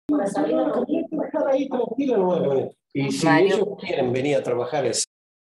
Para salir a trabajar ahí tranquilo, bueno. Y si Mario, ellos quieren venir a trabajar es...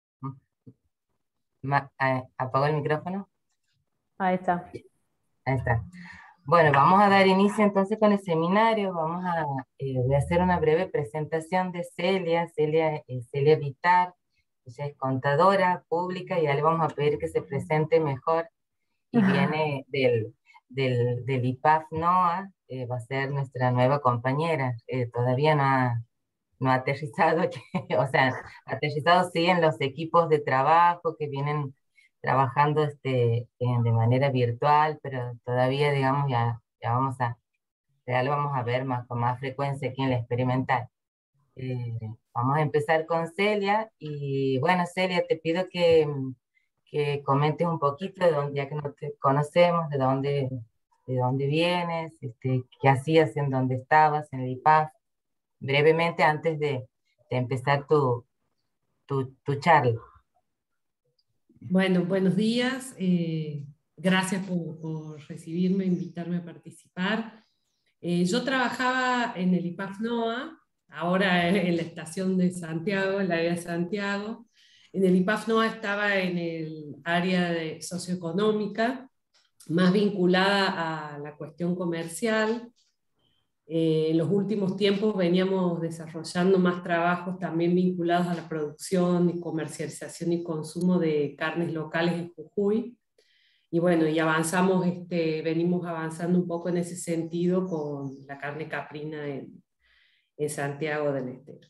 ¿apagó el micrófono? Ahí está. Ahí está. Bueno, vamos a dar inicio entonces con el seminario. Voy a hacer una breve presentación de Celia. Celia Vitar. Ella es contadora pública y ya le vamos a pedir que se presente mejor. Y viene del IPAF NOA, va a ser nuestra nueva compañera. Todavía no ha aterrizado, o sea, aterrizado sí en los equipos de trabajo que vienen trabajando de manera virtual, pero todavía, digamos, ya lo vamos a ver con más frecuencia aquí en la experimental. Vamos a empezar con Celia, y bueno, Celia, te pido que comentes un poquito de dónde, ya que no te conocemos, de dónde vienes, qué hacías, en dónde estabas, en el IPAF, brevemente antes de empezar tu charla. Bueno, buenos días. Gracias por recibirme, invitarme a participar. Yo trabajaba en el IPAF NOA, ahora en la estación de Santiago, en la área de Santiago. En el IPAF NOA estaba en el área de socioeconómica, más vinculada a la cuestión comercial. En los últimos tiempos veníamos desarrollando más trabajos también vinculados a la producción y comercialización y consumo de carnes locales en Jujuy. Y bueno, y venimos avanzando un poco en ese sentido con la carne caprina en Santiago del Estero.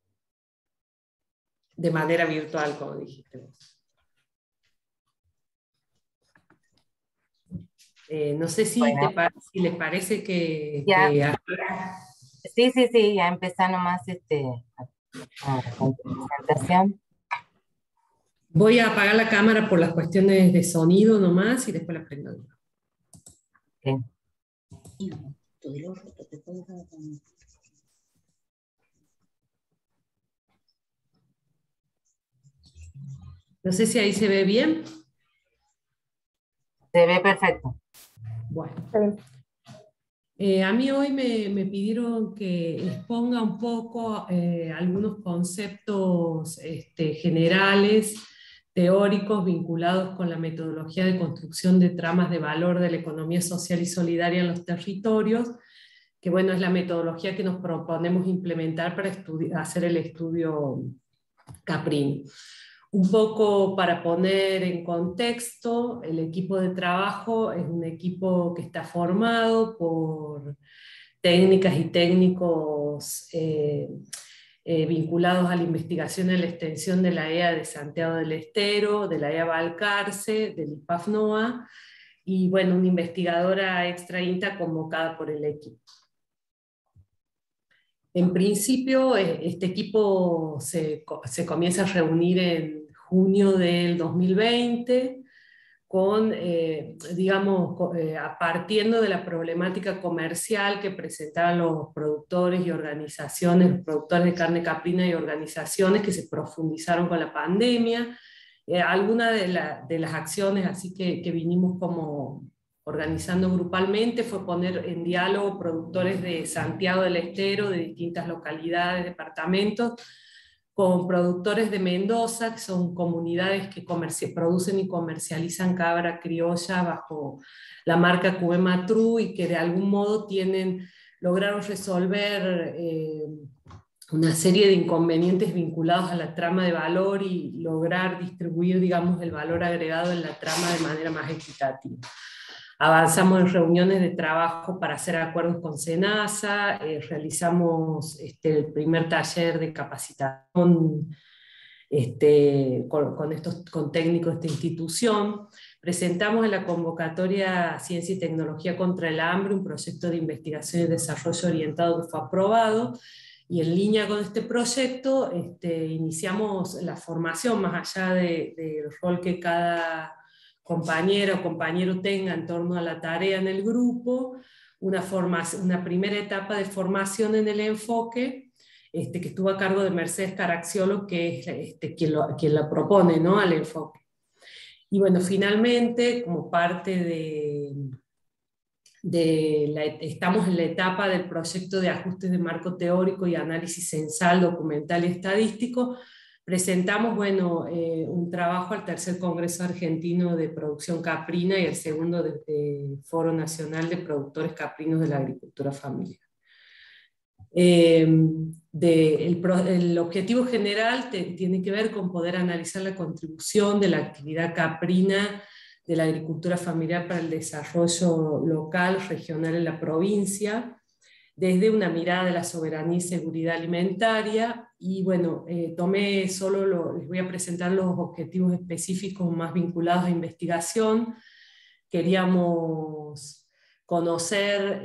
De manera virtual, como dijiste vos. No sé si, Bueno, si les parece que... Sí, ya empezá nomás con tu presentación. Voy a apagar la cámara por las cuestiones de sonido nomás y después la prendo. Okay. No sé si ahí se ve bien. Se ve perfecto. Bueno. A mí hoy me pidieron que exponga un poco algunos conceptos generales, teóricos, vinculados con la metodología de construcción de tramas de valor de la economía social y solidaria en los territorios, que bueno, es la metodología que nos proponemos implementar para hacer el estudio caprino. Un poco para poner en contexto, el equipo de trabajo es un equipo que está formado por técnicas y técnicos vinculados a la investigación y la extensión de la EA de Santiago del Estero, de la EA Balcarce, del IPAF NOA, y bueno, una investigadora extra INTA convocada por el equipo. En principio, este equipo se comienza a reunir en junio del 2020, partiendo de la problemática comercial que presentaban los productores y organizaciones, los productores de carne caprina y organizaciones que se profundizaron con la pandemia. Algunas de las acciones así que vinimos como organizando grupalmente fue poner en diálogo productores de Santiago del Estero, de distintas localidades, departamentos, con productores de Mendoza, que son comunidades que producen y comercializan cabra criolla bajo la marca Cubematru y que de algún modo lograron resolver una serie de inconvenientes vinculados a la trama de valor y lograr distribuir, digamos, el valor agregado en la trama de manera más equitativa. Avanzamos en reuniones de trabajo para hacer acuerdos con SENASA, realizamos el primer taller de capacitación con técnicos de esta institución, presentamos en la convocatoria Ciencia y Tecnología contra el Hambre un proyecto de investigación y desarrollo orientado que fue aprobado, y en línea con este proyecto iniciamos la formación, más allá del rol que cada compañera o compañero tenga en torno a la tarea en el grupo, una primera etapa de formación en el enfoque, que estuvo a cargo de Mercedes Caracciolo, que es quien la propone, ¿no?, al enfoque. Y bueno, finalmente, como parte estamos en la etapa del proyecto de ajustes de marco teórico y análisis censal, documental y estadístico. Presentamos un trabajo al tercer Congreso Argentino de Producción Caprina y el segundo Foro Nacional de Productores Caprinos de la Agricultura Familiar. El objetivo general tiene que ver con poder analizar la contribución de la actividad caprina de la agricultura familiar para el desarrollo local, regional en la provincia, desde una mirada de la soberanía y seguridad alimentaria. Y bueno, les voy a presentar los objetivos específicos más vinculados a investigación. Queríamos conocer,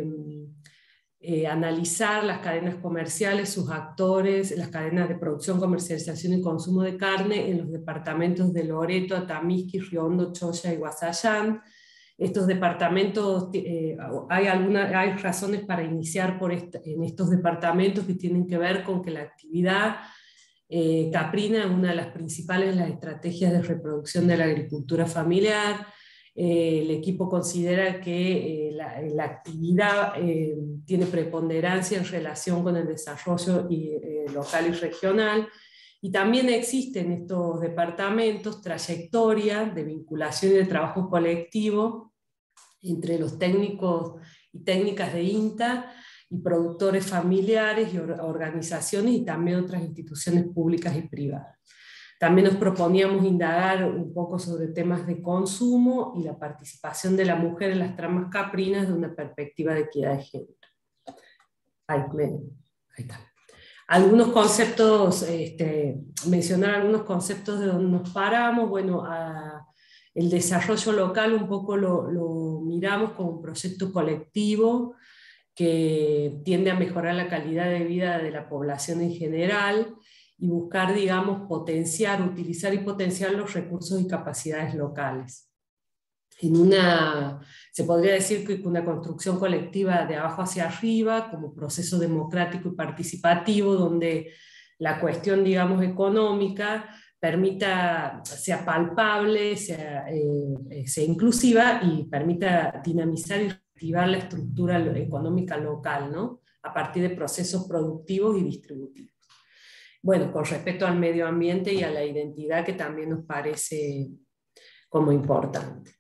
analizar las cadenas comerciales, sus actores, las cadenas de producción, comercialización y consumo de carne en los departamentos de Loreto, Atamisqui, Río Hondo, Choya y Guasallán. Estos departamentos, hay razones para iniciar en estos departamentos que tienen que ver con que la actividad caprina es una de las principales las estrategias de reproducción de la agricultura familiar. El equipo considera que la actividad tiene preponderancia en relación con el desarrollo local y regional, y también existe en estos departamentos trayectoria de vinculación y de trabajo colectivo entre los técnicos y técnicas de INTA y productores familiares y organizaciones y también otras instituciones públicas y privadas. También nos proponíamos indagar un poco sobre temas de consumo y la participación de la mujer en las tramas caprinas de una perspectiva de equidad de género. Ahí está. Algunos conceptos, mencionar algunos conceptos de donde nos paramos. Bueno, el desarrollo local un poco lo miramos como un proyecto colectivo que tiende a mejorar la calidad de vida de la población en general, y buscar, digamos, utilizar y potenciar los recursos y capacidades locales. Se podría decir que una construcción colectiva de abajo hacia arriba, como proceso democrático y participativo, donde la cuestión, digamos, económica sea palpable, sea inclusiva y permita dinamizar y reactivar la estructura económica local, ¿no? A partir de procesos productivos y distributivos. Bueno, con respecto al medio ambiente y a la identidad, que también nos parece como importante.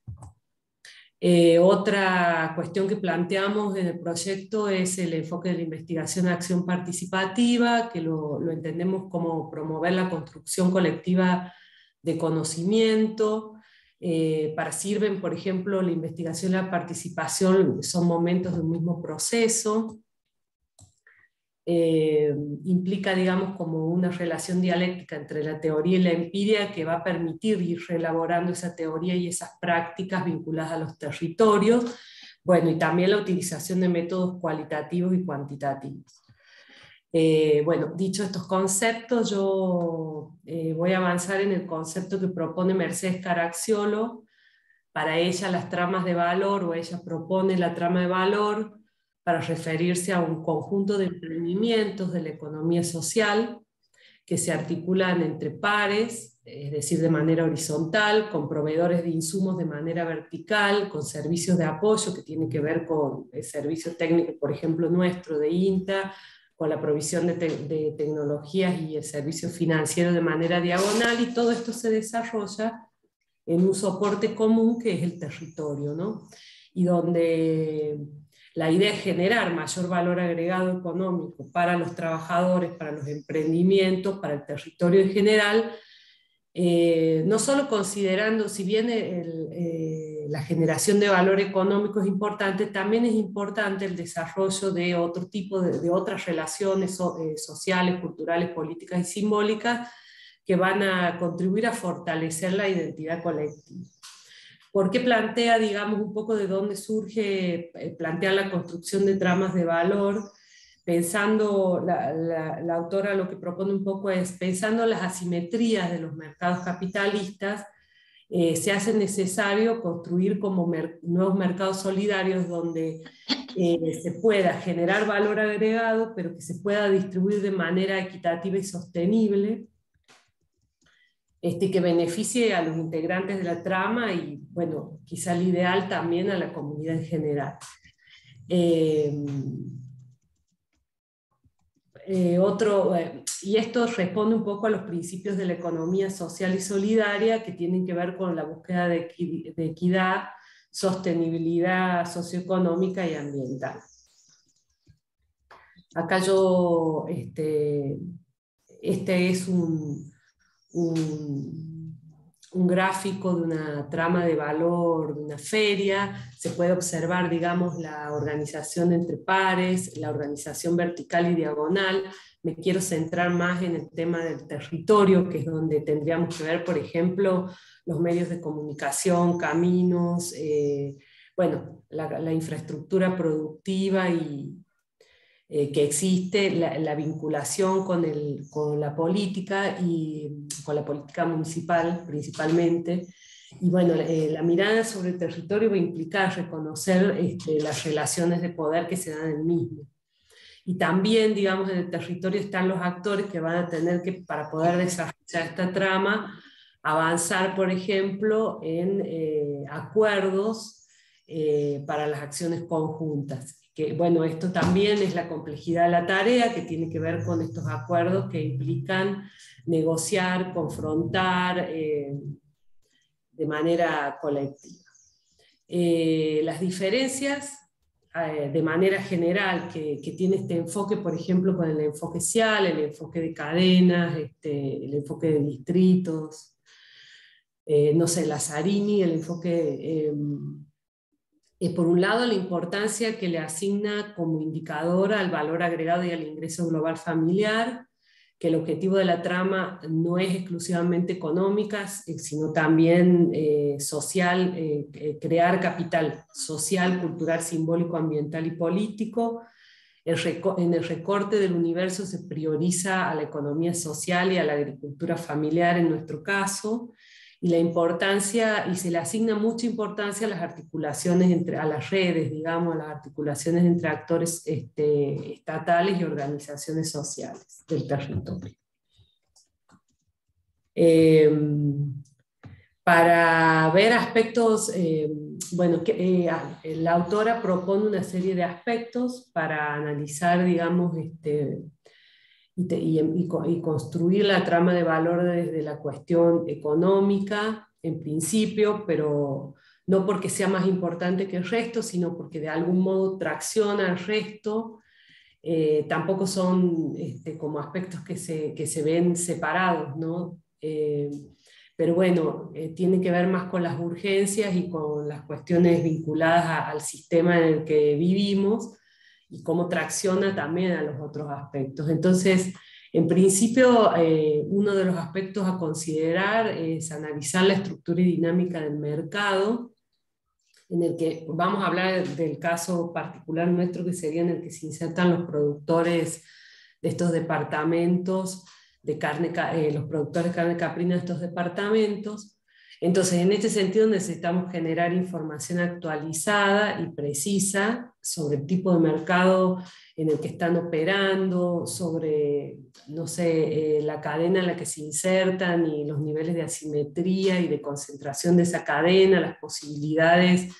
Otra cuestión que planteamos en el proyecto es el enfoque de la investigación a acción participativa, que lo entendemos como promover la construcción colectiva de conocimiento. Sirven, por ejemplo, la investigación y la participación son momentos de un mismo proceso. Implica, digamos, como una relación dialéctica entre la teoría y la empiria que va a permitir ir reelaborando esa teoría y esas prácticas vinculadas a los territorios. Bueno, y también la utilización de métodos cualitativos y cuantitativos. Bueno, dicho estos conceptos, yo voy a avanzar en el concepto que propone Mercedes Caracciolo. Para ella las tramas de valor, o ella propone la trama de valor para referirse a un conjunto de emprendimientos de la economía social que se articulan entre pares, es decir, de manera horizontal, con proveedores de insumos de manera vertical, con servicios de apoyo que tienen que ver con el servicio técnico, por ejemplo, nuestro de INTA, con la provisión de tecnologías y el servicio financiero de manera diagonal, y todo esto se desarrolla en un soporte común que es el territorio, ¿no? Y donde la idea es generar mayor valor agregado económico para los trabajadores, para los emprendimientos, para el territorio en general, no solo considerando, si bien la generación de valor económico es importante, también es importante el desarrollo de otro tipo de otras relaciones sociales, culturales, políticas y simbólicas que van a contribuir a fortalecer la identidad colectiva. ¿Por qué plantea, digamos, un poco de dónde surge plantear la construcción de tramas de valor? Pensando, la autora lo que propone un poco es, pensando las asimetrías de los mercados capitalistas, se hace necesario construir como nuevos mercados solidarios donde se pueda generar valor agregado, pero que se pueda distribuir de manera equitativa y sostenible. que beneficie a los integrantes de la trama y, bueno, quizá el ideal también a la comunidad en general. Y esto responde un poco a los principios de la economía social y solidaria que tienen que ver con la búsqueda de equidad, sostenibilidad socioeconómica y ambiental. Acá yo, este es un gráfico de una trama de valor de una feria. Se puede observar, digamos, la organización entre pares, la organización vertical y diagonal. Me quiero centrar más en el tema del territorio, que es donde tendríamos que ver, por ejemplo, los medios de comunicación, caminos, bueno, la infraestructura productiva y que existe, la vinculación con la política y con la política municipal principalmente. Y bueno, la mirada sobre el territorio va a implicar reconocer las relaciones de poder que se dan en el mismo. Y también, digamos, en el territorio están los actores que van a tener que, para poder desarrollar esta trama, avanzar, por ejemplo, en acuerdos para las acciones conjuntas. Que, bueno, esto también es la complejidad de la tarea, que tiene que ver con estos acuerdos que implican negociar, confrontar de manera colectiva. Las diferencias, de manera general, que tiene este enfoque, por ejemplo, con el enfoque SIAL, el enfoque de cadenas, el enfoque de distritos, no sé, Lazzarini, el enfoque... por un lado, la importancia que le asigna como indicador al valor agregado y al ingreso global familiar, que el objetivo de la trama no es exclusivamente económica, sino también social, crear capital social, cultural, simbólico, ambiental y político. En el recorte del universo se prioriza a la economía social y a la agricultura familiar en nuestro caso, y la importancia, y se le asigna mucha importancia a las articulaciones a las redes, digamos, a las articulaciones entre actores estatales y organizaciones sociales del territorio. Para ver aspectos, bueno, la autora propone una serie de aspectos para analizar, digamos, y construir la trama de valor desde la cuestión económica, en principio, pero no porque sea más importante que el resto, sino porque de algún modo tracciona al resto. Tampoco son como aspectos que se ven separados, ¿no? Pero bueno, tiene que ver más con las urgencias y con las cuestiones vinculadas al sistema en el que vivimos, y cómo tracciona también a los otros aspectos. Entonces, en principio, uno de los aspectos a considerar es analizar la estructura y dinámica del mercado, en el que vamos a hablar del caso particular nuestro, que sería en el que se insertan los productores de estos departamentos, de carne, los productores de carne caprina de estos departamentos. Entonces, en este sentido necesitamos generar información actualizada y precisa sobre el tipo de mercado en el que están operando, sobre, no sé, la cadena en la que se insertan y los niveles de asimetría y de concentración de esa cadena, las posibilidades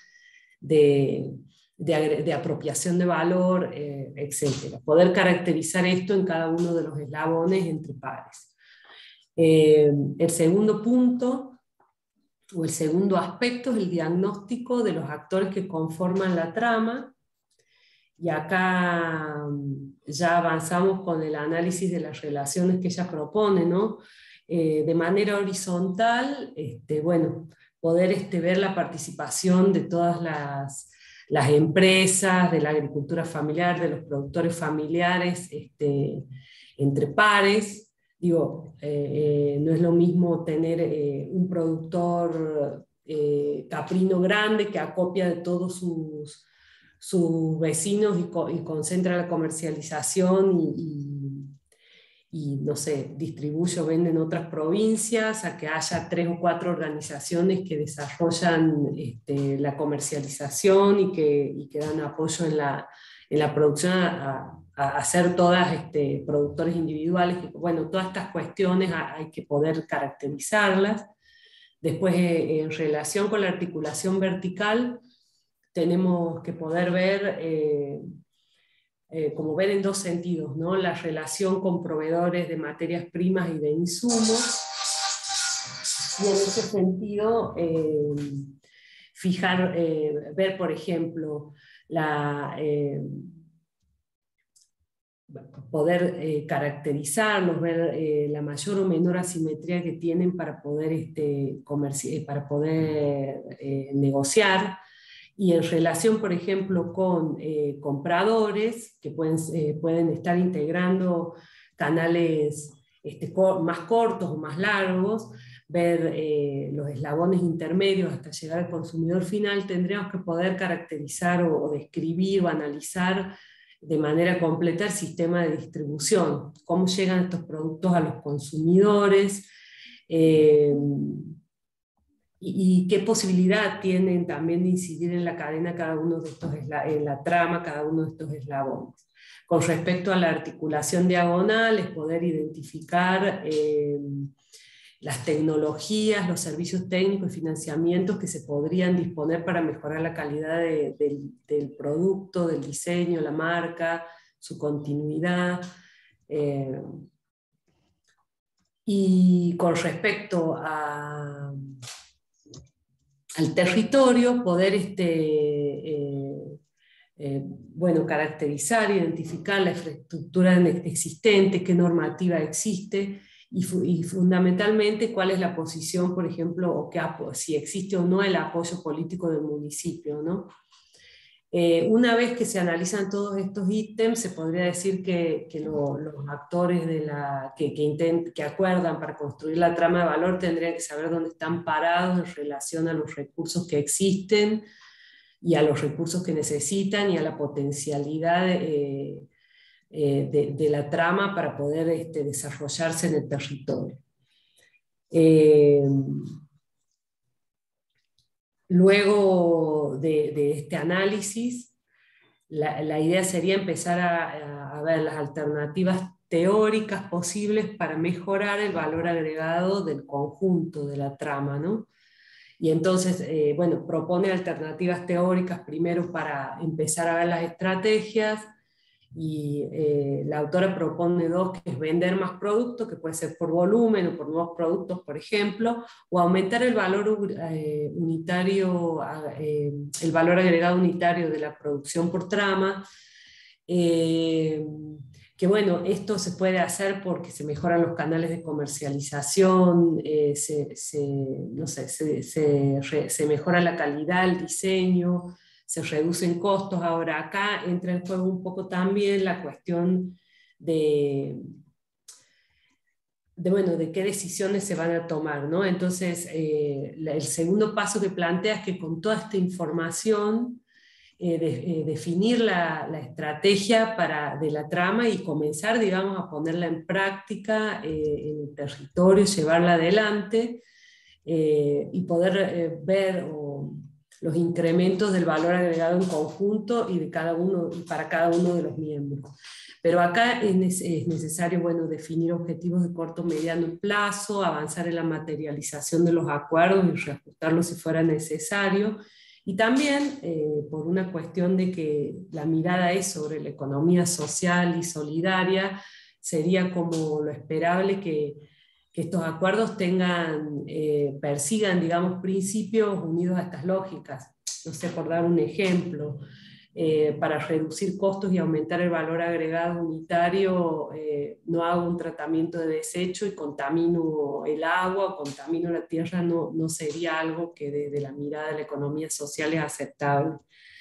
de apropiación de valor, etc. Poder caracterizar esto en cada uno de los eslabones entre pares. El segundo punto, o el segundo aspecto, es el diagnóstico de los actores que conforman la trama, y acá ya avanzamos con el análisis de las relaciones que ella propone, ¿no? De manera horizontal, bueno, poder ver la participación de todas las empresas, de la agricultura familiar, de los productores familiares, entre pares. Digo, no es lo mismo tener un productor caprino grande que acopia de todos sus vecinos y concentra la comercialización y no sé, distribuye o vende en otras provincias, a que haya 3 o 4 organizaciones que desarrollan la comercialización y que dan apoyo en la producción a ser todas productores individuales. Bueno, todas estas cuestiones hay que poder caracterizarlas. Después, en relación con la articulación vertical, tenemos que poder ver, como ver en dos sentidos, ¿no? La relación con proveedores de materias primas y de insumos, y en ese sentido ver, por ejemplo, poder caracterizarlos, ver la mayor o menor asimetría que tienen para poder, negociar. Y en relación, por ejemplo, con compradores que pueden estar integrando canales más cortos o más largos, ver los eslabones intermedios hasta llegar al consumidor final, tendríamos que poder caracterizar o describir o analizar de manera completa el sistema de distribución, cómo llegan estos productos a los consumidores, y qué posibilidad tienen también de incidir en la cadena cada uno de estos en la trama cada uno de estos eslabones. Con respecto a la articulación diagonal, es poder identificar las tecnologías, los servicios técnicos y financiamientos que se podrían disponer para mejorar la calidad del producto, del diseño, la marca, su continuidad. Y con respecto al territorio, poder caracterizar, identificar la infraestructura existente, qué normativa existe, y fundamentalmente cuál es la posición, por ejemplo, o si existe o no el apoyo político del municipio, ¿no? Una vez que se analizan todos estos ítems, se podría decir que los actores que acuerdan para construir la trama de valor tendrían que saber dónde están parados en relación a los recursos que existen y a los recursos que necesitan y a la potencialidad de la trama para poder desarrollarse en el territorio. Luego de este análisis, la idea sería empezar a ver las alternativas teóricas posibles para mejorar el valor agregado del conjunto de la trama, ¿no? Y entonces, propone alternativas teóricas primero para empezar a ver las estrategias, y la autora propone dos, que es vender más productos, que puede ser por volumen o por nuevos productos, por ejemplo, o aumentar el valor unitario, el valor agregado unitario de la producción por trama, que bueno, esto se puede hacer porque se mejoran los canales de comercialización, se mejora la calidad, el diseño, se reducen costos. Ahora acá entra en juego un poco también la cuestión de qué decisiones se van a tomar, ¿no? Entonces, el segundo paso que plantea es que con toda esta información, definir la estrategia de la trama y comenzar, digamos, a ponerla en práctica en el territorio, llevarla adelante, y poder ver los incrementos del valor agregado en conjunto y para cada uno de los miembros. Pero acá es necesario, definir objetivos de corto, mediano plazo, avanzar en la materialización de los acuerdos y reajustarlos si fuera necesario. Y también por una cuestión de que la mirada es sobre la economía social y solidaria, sería como lo esperable que estos acuerdos persigan, digamos, principios unidos a estas lógicas. No sé, por dar un ejemplo, para reducir costos y aumentar el valor agregado unitario, no hago un tratamiento de desecho y contamino el agua, contamino la tierra, no sería algo que desde la mirada de la economía social es aceptable.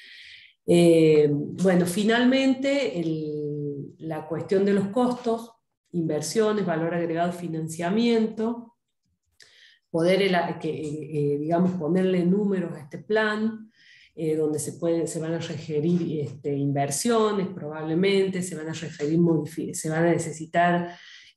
Digamos, la cuestión de los costos, inversiones, valor agregado, financiamiento, poder digamos, ponerle números a este plan, donde se van a requerir inversiones probablemente, se van a necesitar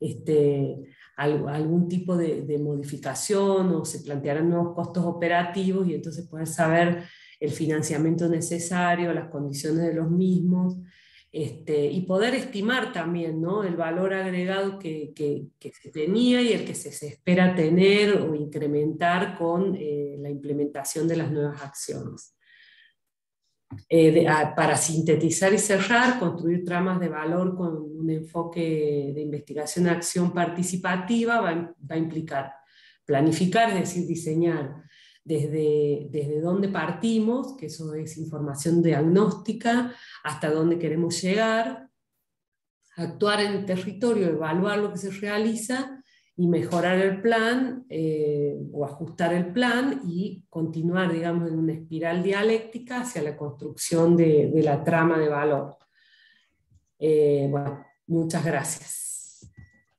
algún tipo de modificación, o se plantearán nuevos costos operativos, y entonces poder saber el financiamiento necesario, las condiciones de los mismos, y poder estimar también, ¿no?, el valor agregado que se tenía y el que se espera tener o incrementar con la implementación de las nuevas acciones. Para sintetizar y cerrar, construir tramas de valor con un enfoque de investigación-acción participativa va a implicar planificar, es decir, diseñar desde dónde partimos, que eso es información diagnóstica, hasta dónde queremos llegar, actuar en el territorio, evaluar lo que se realiza y mejorar el plan o ajustar el plan y continuar, digamos, en una espiral dialéctica hacia la construcción de la trama de valor. Bueno, muchas gracias.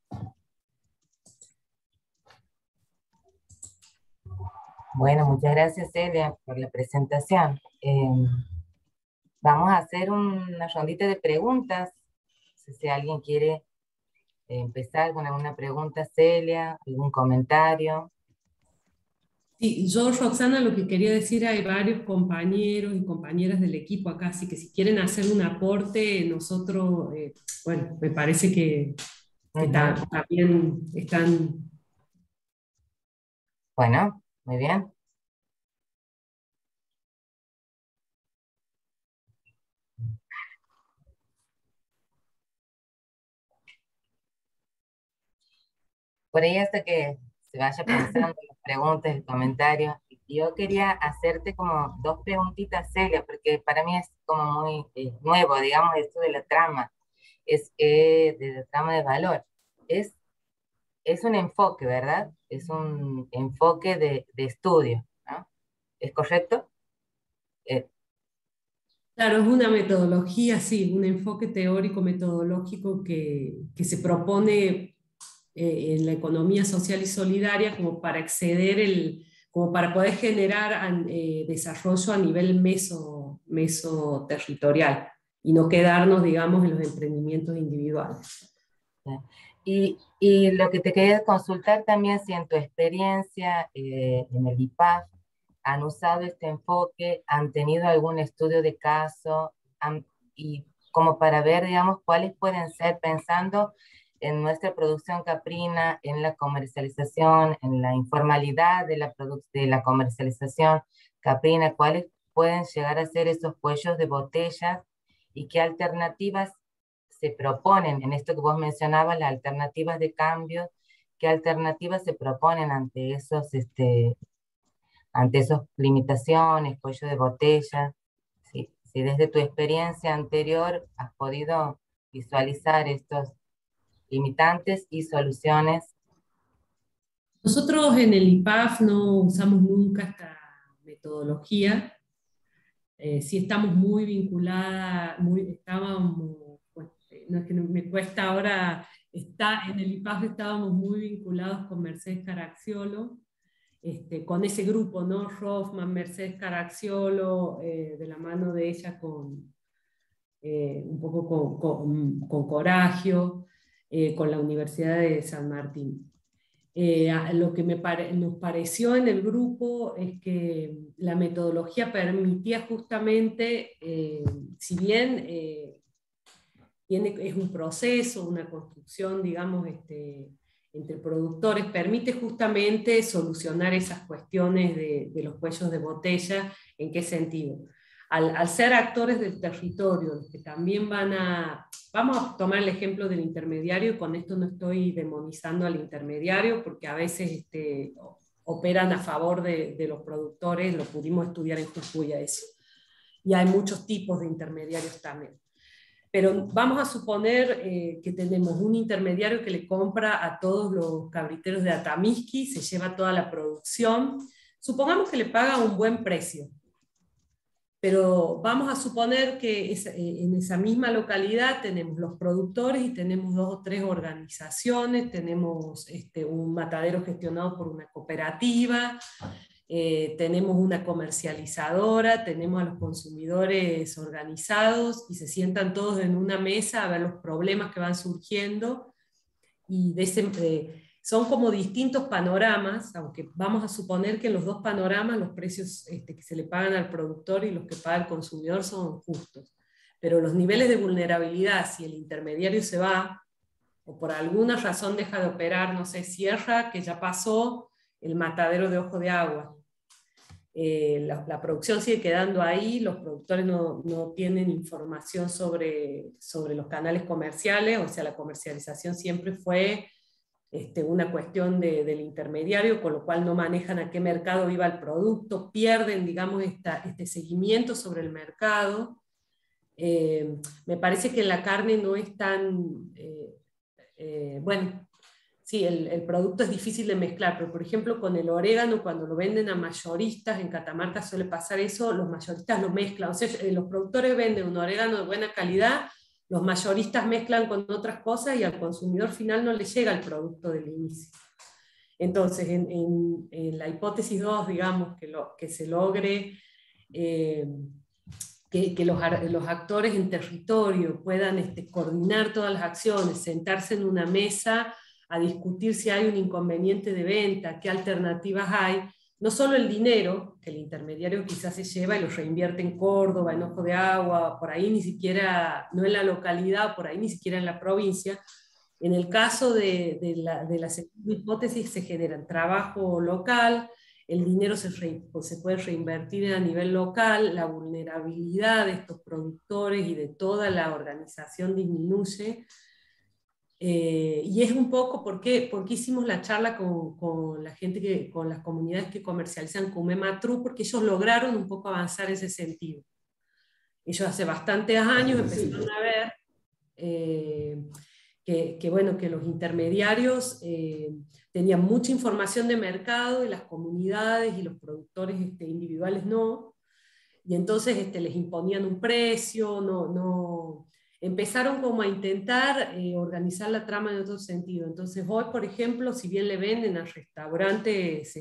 Bueno, muchas gracias, Celia, por la presentación. Vamos a hacer una rondita de preguntas. No sé si alguien quiere empezar con alguna pregunta, Celia, algún comentario. Sí, yo, Roxana, lo que quería decir, hay varios compañeros y compañeras del equipo acá, así que si quieren hacer un aporte, nosotros, bueno, me parece que también están... Bueno, muy bien. Por ahí hasta que se vaya pensando en las preguntas y comentarios. Yo quería hacerte como dos preguntitas, Celia, porque para mí es como muy nuevo, digamos, esto de la trama, de la trama de valor. Es un enfoque, ¿verdad? Es un enfoque de estudio, ¿no? ¿Es correcto? Claro, es una metodología, sí, un enfoque teórico-metodológico que se propone en la economía social y solidaria como para como para poder generar desarrollo a nivel mesoterritorial y no quedarnos, digamos, en los emprendimientos individuales. Y lo que te quería consultar también, si en tu experiencia en el IPAF han usado este enfoque, han tenido algún estudio de caso, y como para ver, digamos, cuáles pueden ser, pensando en nuestra producción caprina, en la comercialización, en la informalidad de la comercialización caprina, cuáles pueden llegar a ser esos cuellos de botellas y qué alternativas se proponen, en esto que vos mencionabas, las alternativas de cambio, qué alternativas se proponen ante esas limitaciones, cuello de botella. Si desde tu experiencia anterior has podido visualizar estos limitantes y soluciones. Nosotros en el IPAF no usamos nunca esta metodología. Sí estamos muy vinculadas, pues, no es que me cuesta ahora, en el IPAF estábamos muy vinculados con Mercedes Caracciolo, con ese grupo, ¿no? Rothman, Mercedes Caracciolo, de la mano de ella un poco con Coragio, con la Universidad de San Martín. Lo que nos pareció en el grupo es que la metodología permitía justamente, si bien es un proceso, una construcción, digamos, entre productores, permite justamente solucionar esas cuestiones de los cuellos de botella. ¿En qué sentido? Al ser actores del territorio, que también vamos a tomar el ejemplo del intermediario, con esto no estoy demonizando al intermediario, porque a veces operan a favor de los productores, lo pudimos estudiar en Jujuy a eso. Y hay muchos tipos de intermediarios también. Pero vamos a suponer que tenemos un intermediario que le compra a todos los cabriteros de Atamisqui, se lleva toda la producción. Supongamos que le paga un buen precio. Pero vamos a suponer que en esa misma localidad tenemos los productores y tenemos 2 o 3 organizaciones, tenemos un matadero gestionado por una cooperativa, tenemos una comercializadora, tenemos a los consumidores organizados y se sientan todos en una mesa a ver los problemas que van surgiendo, y son como distintos panoramas, aunque vamos a suponer que en los 2 panoramas los precios que se le pagan al productor y los que paga el consumidor son justos. pero los niveles de vulnerabilidad, si el intermediario se va, o por alguna razón deja de operar, no sé, cierra, que ya pasó el matadero de Ojo de Agua. La producción sigue quedando ahí, los productores no tienen información sobre los canales comerciales, o sea, la comercialización siempre fue una cuestión del intermediario, con lo cual no manejan a qué mercado iba el producto, pierden, digamos, este seguimiento sobre el mercado. Me parece que la carne no es tan, bueno, sí, el producto es difícil de mezclar, pero por ejemplo con el orégano, cuando lo venden a mayoristas, en Catamarca suele pasar eso, los mayoristas lo mezclan, o sea, los productores venden un orégano de buena calidad, los mayoristas mezclan con otras cosas y al consumidor final no le llega el producto del inicio. Entonces, en la hipótesis 2, digamos, que se logre que los actores en territorio puedan coordinar todas las acciones, sentarse en una mesa a discutir si hay un inconveniente de venta, qué alternativas hay, no solo el dinero, que el intermediario quizás se lleva y lo reinvierte en Córdoba, en Ojo de Agua, por ahí ni siquiera, no en la localidad, por ahí ni siquiera en la provincia. En el caso de la segunda hipótesis se genera trabajo local, el dinero se puede reinvertir a nivel local, la vulnerabilidad de estos productores y de toda la organización disminuye. Y es un poco por qué hicimos la charla con la gente, con las comunidades que comercializan Comé Matru, porque ellos lograron un poco avanzar en ese sentido. Ellos hace bastantes años empezaron a ver que los intermediarios tenían mucha información de mercado y las comunidades y los productores individuales no, y entonces les imponían un precio, empezaron como a intentar organizar la trama en otro sentido. Entonces hoy, por ejemplo, si bien le venden a restaurantes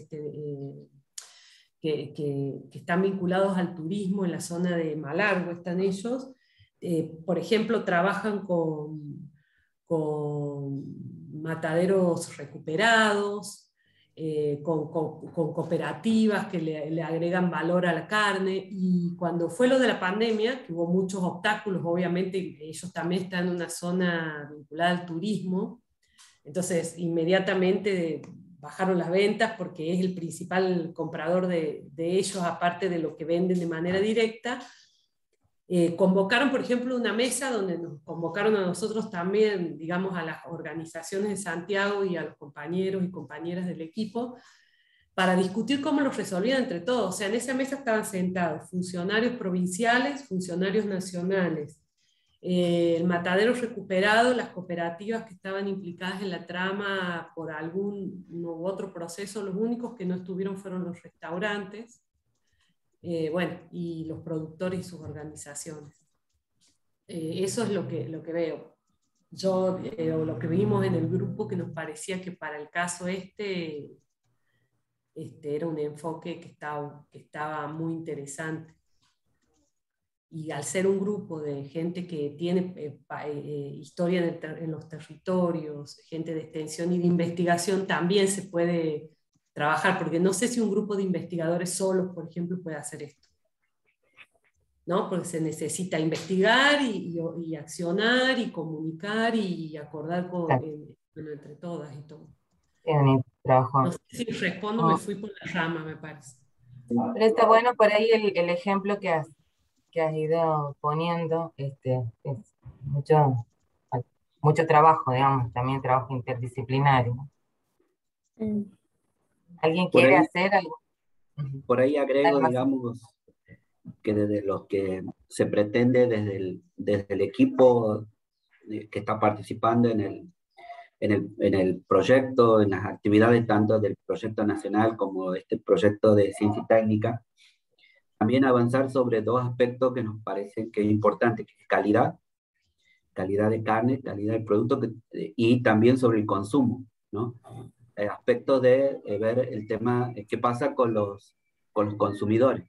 que están vinculados al turismo en la zona de Malargüe, están ellos, por ejemplo, trabajan con mataderos recuperados, con cooperativas que le agregan valor a la carne, y cuando fue lo de la pandemia, que hubo muchos obstáculos, obviamente ellos también están en una zona vinculada al turismo, entonces inmediatamente bajaron las ventas porque es el principal comprador de ellos, aparte de lo que venden de manera directa. Convocaron, por ejemplo, una mesa donde nos convocaron a nosotros también, digamos, a las organizaciones de Santiago y a los compañeros y compañeras del equipo, para discutir cómo los resolvían entre todos. O sea, en esa mesa estaban sentados funcionarios provinciales, funcionarios nacionales, el matadero recuperado, las cooperativas que estaban implicadas en la trama por algún u otro proceso, los únicos que no estuvieron fueron los restaurantes, bueno, y los productores y sus organizaciones. Eso es lo que veo. Yo, lo que vimos en el grupo, que nos parecía que para el caso era un enfoque que estaba muy interesante. Y al ser un grupo de gente que tiene historia en los territorios, gente de extensión y de investigación, también se puede trabajar, porque no sé si un grupo de investigadores solos, por ejemplo, puede hacer esto, ¿no? Porque se necesita investigar y accionar y comunicar y acordar entre todas y todo. Trabajo. No sé si respondo, me fui por la rama, me parece. Pero está bueno por ahí el ejemplo que has ido poniendo, es mucho trabajo, digamos, también trabajo interdisciplinario. ¿Alguien quiere hacer algo? Por ahí agrego, digamos, que desde los que se pretende desde el equipo que está participando en el proyecto, en las actividades tanto del proyecto nacional como este proyecto de ciencia y técnica, también avanzar sobre dos aspectos que nos parecen que es importante, que es calidad de carne, calidad del producto, y también sobre el consumo, ¿no? Aspectos de ver el tema, qué pasa con los consumidores.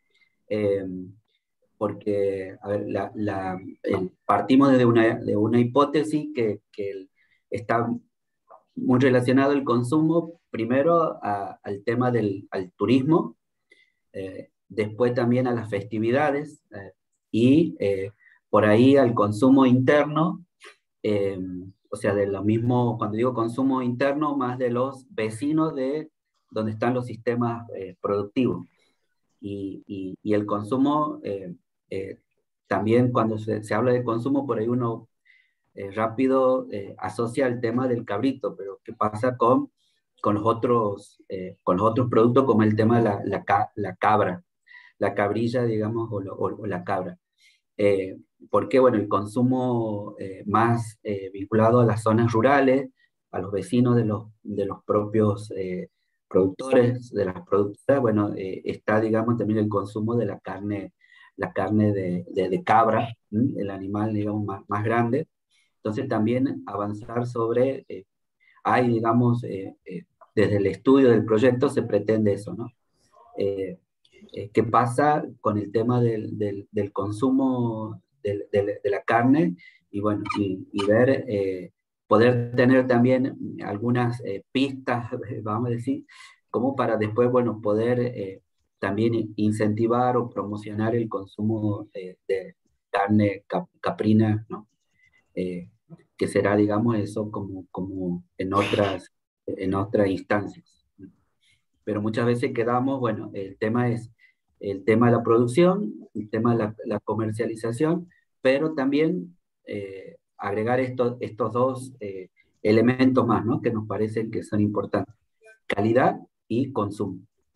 Porque, a ver, partimos de una hipótesis que está muy relacionado el consumo, primero al tema al turismo, después también a las festividades, y por ahí al consumo interno, o sea, de lo mismo, cuando digo consumo interno, más de los vecinos de donde están los sistemas productivos. Y el consumo, también cuando se habla de consumo, por ahí uno rápido asocia el tema del cabrito, pero ¿qué pasa con con los otros productos, como el tema de la cabra, la cabrilla, digamos, o la cabra? Porque, bueno, el consumo más vinculado a las zonas rurales, a los vecinos de los propios productores, de las productoras, bueno, está, digamos, también el consumo de la carne de cabra, el animal, digamos, más grande. Entonces, también avanzar sobre, hay, digamos, desde el estudio del proyecto se pretende eso, ¿no? ¿Qué pasa con el tema del consumo de la carne? Y bueno, y ver, poder tener también algunas pistas, vamos a decir, como para después, bueno, poder también incentivar o promocionar el consumo de carne caprina, ¿no? Que será, digamos, eso como en otras instancias. Pero muchas veces quedamos, bueno, el tema es el tema de la producción, el tema de la comercialización, pero también agregar estos dos elementos más, ¿no? Que nos parecen que son importantes: calidad y consumo.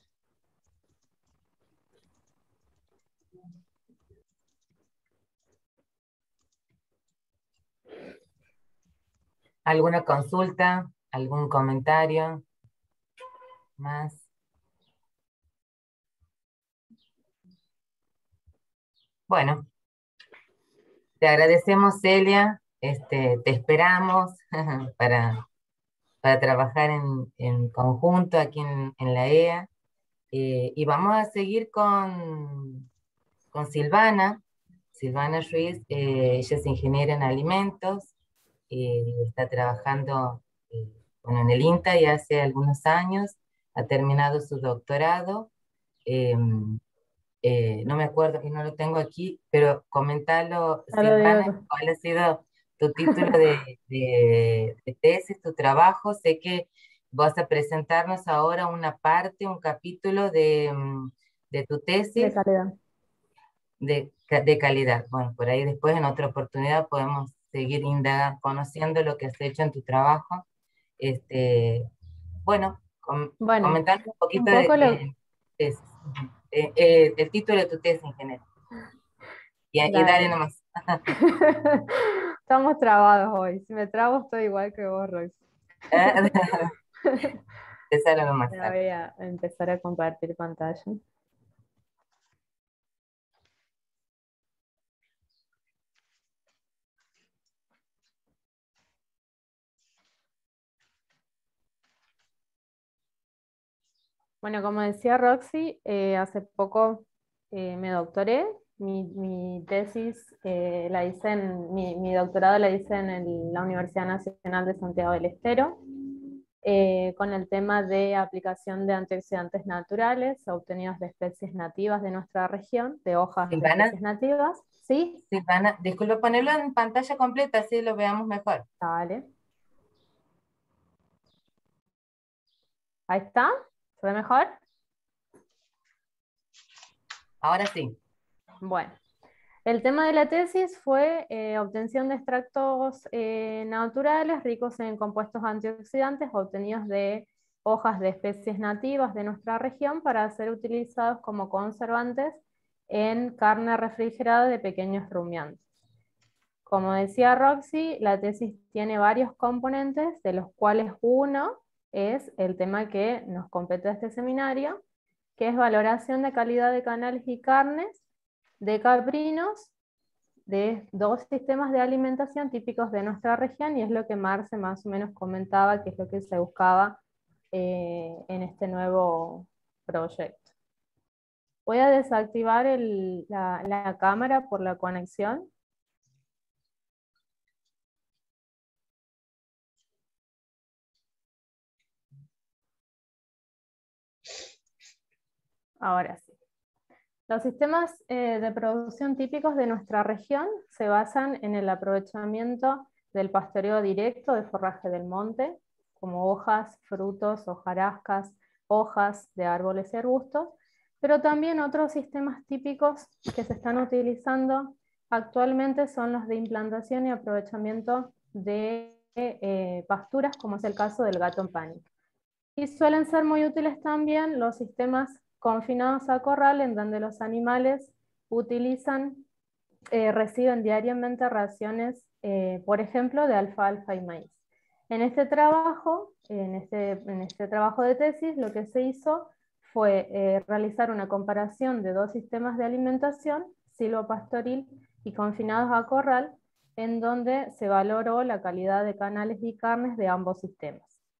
¿Alguna consulta? ¿Algún comentario más? Bueno, te agradecemos, Celia. Te esperamos para, para trabajar en conjunto aquí en la EA. Y vamos a seguir con Silvana. Silvana Ruiz, ella es ingeniera en alimentos, está trabajando bueno, en el INTA ya hace algunos años, ha terminado su doctorado. eh, no me acuerdo y no lo tengo aquí, pero comentalo, Ya lo digo Silvana, acá. cuál ha sido tu título de tesis, tu trabajo. Sé que vas a presentarnos ahora una parte, un capítulo de tu De tesis calidad. de calidad. Bueno, por ahí después en otra oportunidad podemos seguir indagando, conociendo lo que has hecho en tu trabajo. Este, bueno, Bueno, comentar un un poquito poco lo... de tesis. Ujú. El título de tu tesis en general. Y dale Dale. nomás. Estamos trabados hoy. Si me trabo estoy igual que vos, Rox. Te sale nomás. Ya voy a empezar a compartir pantalla. Bueno, como decía Roxy, hace poco me doctoré. Mi tesis la hice mi doctorado la hice en la Universidad Nacional de Santiago del Estero, con el tema de aplicación de antioxidantes naturales obtenidos de especies nativas de nuestra región, de hojas de Silvana, especies nativas. ¿Sí? Silvana, disculpa ponerlo en pantalla completa, así lo veamos mejor. Vale. Ahí está. ¿Se ve mejor? Ahora sí. Bueno. El tema de la tesis fue obtención de extractos naturales ricos en compuestos antioxidantes obtenidos de hojas de especies nativas de nuestra región para ser utilizados como conservantes en carne refrigerada de pequeños rumiantes. Como decía Roxy, la tesis tiene varios componentes, de los cuales uno es el tema que nos compete este seminario, que es valoración de calidad de canales y carnes de caprinos de dos sistemas de alimentación típicos de nuestra región, y es lo que Marce más o menos comentaba, que es lo que se buscaba en este nuevo proyecto. Voy a desactivar la cámara por la conexión. Ahora sí. Los sistemas de producción típicos de nuestra región se basan en el aprovechamiento del pastoreo directo de forraje del monte, como hojas, frutos, hojarascas, hojas de árboles y arbustos, pero también otros sistemas típicos que se están utilizando actualmente son los de implantación y aprovechamiento de pasturas, como es el caso del gato en pánico. Y suelen ser muy útiles también los sistemas confinados a corral, en donde los animales reciben diariamente raciones, por ejemplo, de alfalfa y maíz. En este trabajo de tesis, lo que se hizo fue realizar una comparación de dos sistemas de alimentación, silvopastoril y confinados a corral, en donde se valoró la calidad de canales y carnes de ambos sistemas.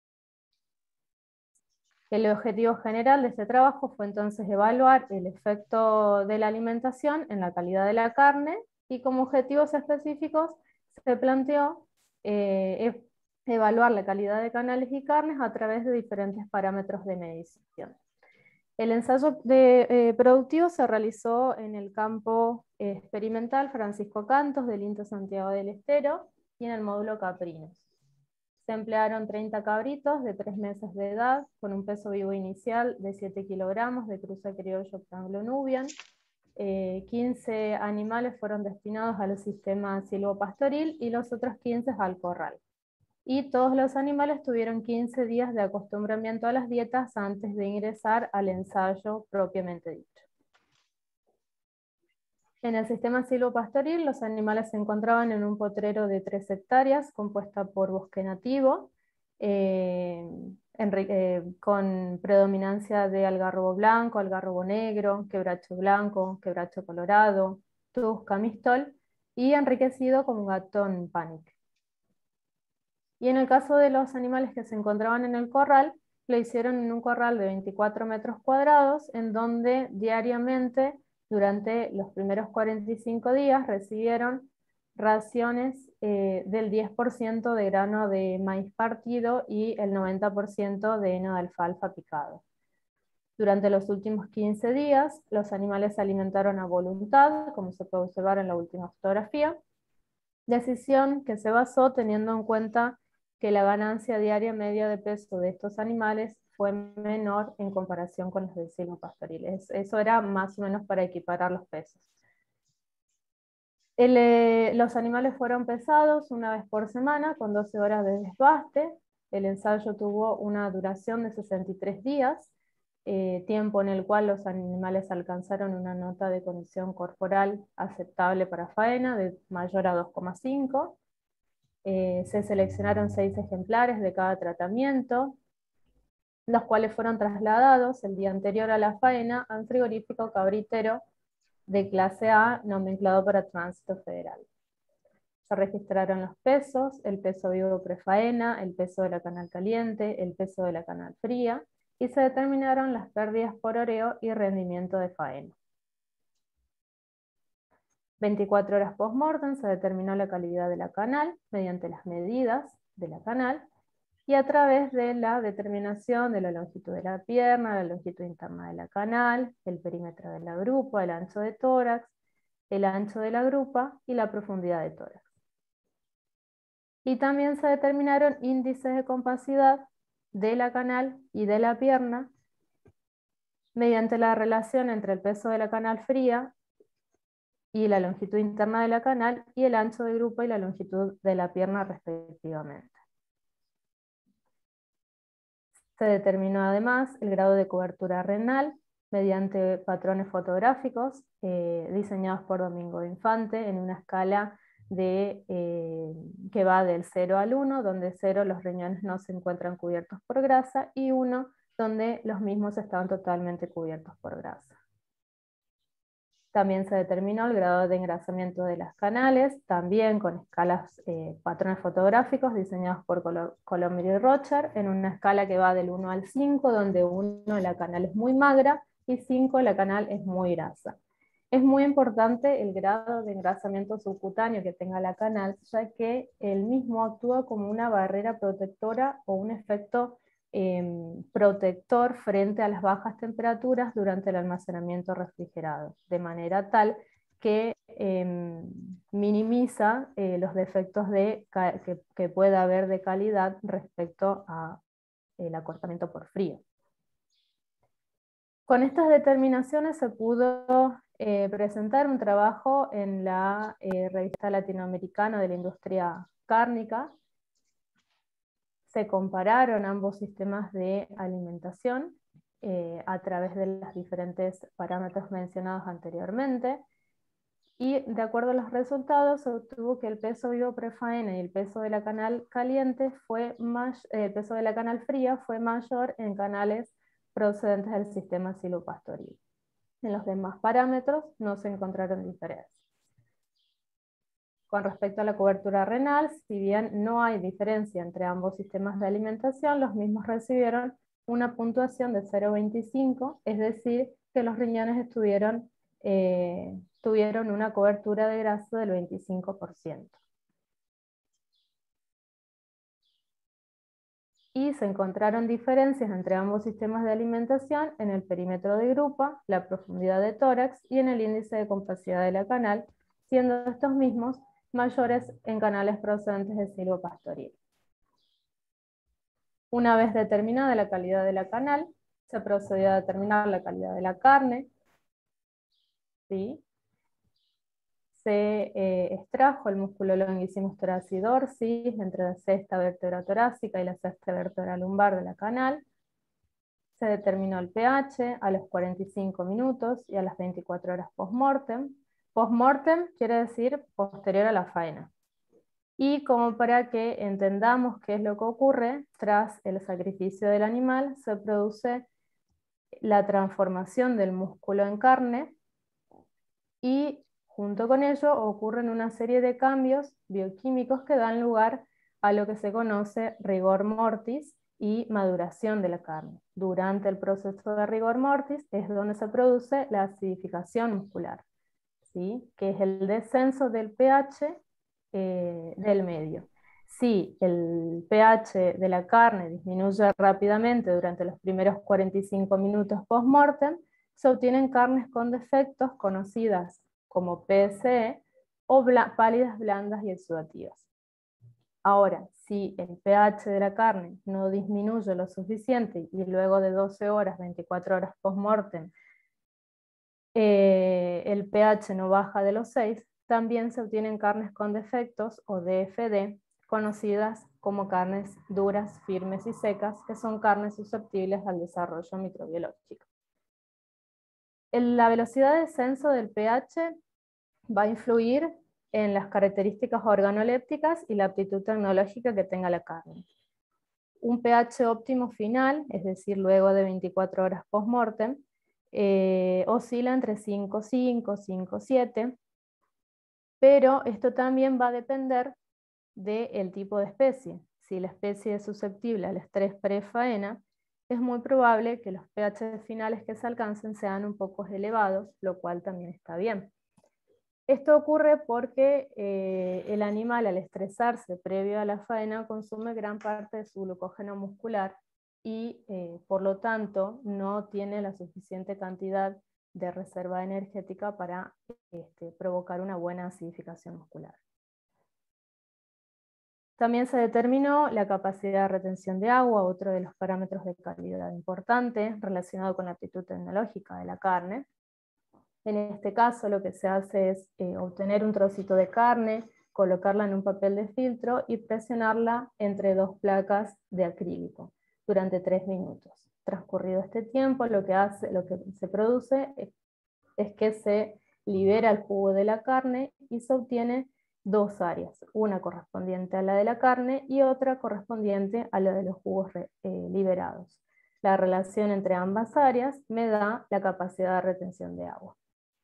El objetivo general de este trabajo fue entonces evaluar el efecto de la alimentación en la calidad de la carne, y como objetivos específicos se planteó evaluar la calidad de canales y carnes a través de diferentes parámetros de medición. El ensayo productivo se realizó en el campo experimental Francisco Cantos del INTA Santiago del Estero y en el módulo Caprinos. Se emplearon 30 cabritos de 3 meses de edad, con un peso vivo inicial de 7 kilogramos de cruza criollo Anglo-Nubian. 15 animales fueron destinados al sistema silvopastoril y los otros 15 al corral. Y todos los animales tuvieron 15 días de acostumbramiento a las dietas antes de ingresar al ensayo propiamente dicho. En el sistema silvopastoril, los animales se encontraban en un potrero de 3 hectáreas, compuesta por bosque nativo, con predominancia de algarrobo blanco, algarrobo negro, quebracho blanco, quebracho colorado, tusca, mistol, y enriquecido con gatón panic. Y en el caso de los animales que se encontraban en el corral, lo hicieron en un corral de 24 metros cuadrados, en donde diariamente, durante los primeros 45 días, recibieron raciones del 10% de grano de maíz partido y el 90% de heno de alfalfa picado. Durante los últimos 15 días, los animales se alimentaron a voluntad, como se puede observar en la última fotografía, decisión que se basó teniendo en cuenta que la ganancia diaria media de peso de estos animales fue menor en comparación con los del silvopastoril. Eso era más o menos para equiparar los pesos. Los animales fueron pesados una vez por semana con 12 horas de desbaste. El ensayo tuvo una duración de 63 días, tiempo en el cual los animales alcanzaron una nota de condición corporal aceptable para faena de mayor a 2,5. Se seleccionaron 6 ejemplares de cada tratamiento, los cuales fueron trasladados el día anterior a la faena a un frigorífico cabritero de clase A nomenclado para tránsito federal. Se registraron los pesos, el peso vivo prefaena, el peso de la canal caliente, el peso de la canal fría, y se determinaron las pérdidas por oreo y rendimiento de faena. 24 horas post-mortem se determinó la calidad de la canal mediante las medidas de la canal y a través de la determinación de la longitud de la pierna, la longitud interna de la canal, el perímetro de la grupa, el ancho de tórax, el ancho de la grupa y la profundidad de tórax. Y también se determinaron índices de compacidad de la canal y de la pierna mediante la relación entre el peso de la canal fría y la longitud interna de la canal y el ancho de grupa y la longitud de la pierna respectivamente. Se determinó además el grado de cobertura renal mediante patrones fotográficos diseñados por Domingo de Infante en una escala que va del 0 al 1, donde 0 los riñones no se encuentran cubiertos por grasa y 1 donde los mismos estaban totalmente cubiertos por grasa. También se determinó el grado de engrasamiento de las canales, también con escalas, patrones fotográficos diseñados por Colombia y Rocher, en una escala que va del 1 al 5, donde 1 la canal es muy magra y 5 la canal es muy grasa. Es muy importante el grado de engrasamiento subcutáneo que tenga la canal, ya que el mismo actúa como una barrera protectora o un efecto protector frente a las bajas temperaturas durante el almacenamiento refrigerado, de manera tal que minimiza los defectos que pueda haber de calidad respecto al acortamiento por frío. Con estas determinaciones se pudo presentar un trabajo en la Revista Latinoamericana de la Industria Cárnica. Se compararon ambos sistemas de alimentación a través de los diferentes parámetros mencionados anteriormente, y de acuerdo a los resultados se obtuvo que el peso vivo prefaena y el peso de la canal caliente el peso de la canal fría fue mayor en canales procedentes del sistema silvopastoril. En los demás parámetros no se encontraron diferencias. Con respecto a la cobertura renal, si bien no hay diferencia entre ambos sistemas de alimentación, los mismos recibieron una puntuación de 0,25, es decir, que los riñones tuvieron una cobertura de grasa del 25%. Y se encontraron diferencias entre ambos sistemas de alimentación en el perímetro de grupa, la profundidad de tórax y en el índice de compacidad de la canal, siendo estos mismos mayores en canales procedentes de silvopastoril. Una vez determinada la calidad de la canal, se procedió a determinar la calidad de la carne, ¿sí? Se extrajo el músculo longissimus thoracidorsis entre la sexta vértebra torácica y la sexta vértebra lumbar de la canal. Se determinó el pH a los 45 minutos y a las 24 horas post-mortem. Post-mortem quiere decir posterior a la faena. Y como para que entendamos qué es lo que ocurre, tras el sacrificio del animal se produce la transformación del músculo en carne, y junto con ello ocurren una serie de cambios bioquímicos que dan lugar a lo que se conoce rigor mortis y maduración de la carne. Durante el proceso de rigor mortis es donde se produce la acidificación muscular, ¿sí? Que es el descenso del pH del medio. Si el pH de la carne disminuye rápidamente durante los primeros 45 minutos post-mortem, se obtienen carnes con defectos conocidas como PSE o pálidas, blandas y exudativas. Ahora, si el pH de la carne no disminuye lo suficiente y luego de 12 horas, 24 horas post-mortem, el pH no baja de los 6, también se obtienen carnes con defectos o DFD, conocidas como carnes duras, firmes y secas, que son carnes susceptibles al desarrollo microbiológico. La velocidad de descenso del pH va a influir en las características organolépticas y la aptitud tecnológica que tenga la carne. Un pH óptimo final, es decir, luego de 24 horas post-mortem, oscila entre 5,5 y 5,7, pero esto también va a depender del tipo de especie. Si la especie es susceptible al estrés pre-faena, es muy probable que los pH finales que se alcancen sean un poco elevados, lo cual también está bien. Esto ocurre porque el animal, al estresarse previo a la faena, consume gran parte de su glucógeno muscular y por lo tanto no tiene la suficiente cantidad de reserva energética para provocar una buena acidificación muscular. También se determinó la capacidad de retención de agua, otro de los parámetros de calidad importante relacionado con la aptitud tecnológica de la carne. En este caso lo que se hace es obtener un trocito de carne, colocarla en un papel de filtro y presionarla entre dos placas de acrílico durante 3 minutos. Transcurrido este tiempo, lo que se produce es que se libera el jugo de la carne y se obtiene dos áreas, una correspondiente a la de la carne y otra correspondiente a la de los jugos liberados. La relación entre ambas áreas me da la capacidad de retención de agua.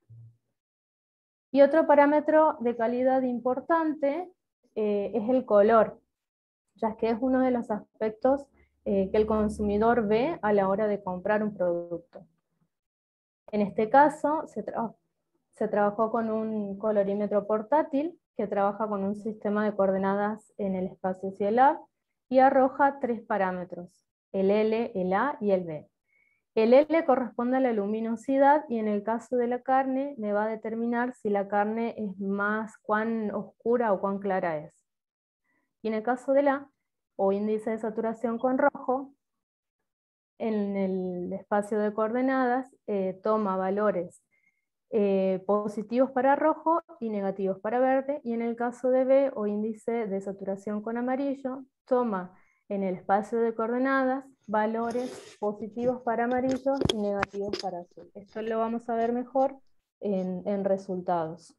Y otro parámetro de calidad importante es el color, ya que es uno de los aspectos que el consumidor ve a la hora de comprar un producto. En este caso se trabajó con un colorímetro portátil que trabaja con un sistema de coordenadas en el espacio Cielab y arroja 3 parámetros. el L, el A y el B. El L corresponde a la luminosidad y en el caso de la carne me va a determinar si la carne es cuán oscura o cuán clara es. Y en el caso del A, o índice de saturación con rojo, en el espacio de coordenadas toma valores positivos para rojo y negativos para verde, y en el caso de B, o índice de saturación con amarillo, toma en el espacio de coordenadas valores positivos para amarillo y negativos para azul. Esto lo vamos a ver mejor en resultados.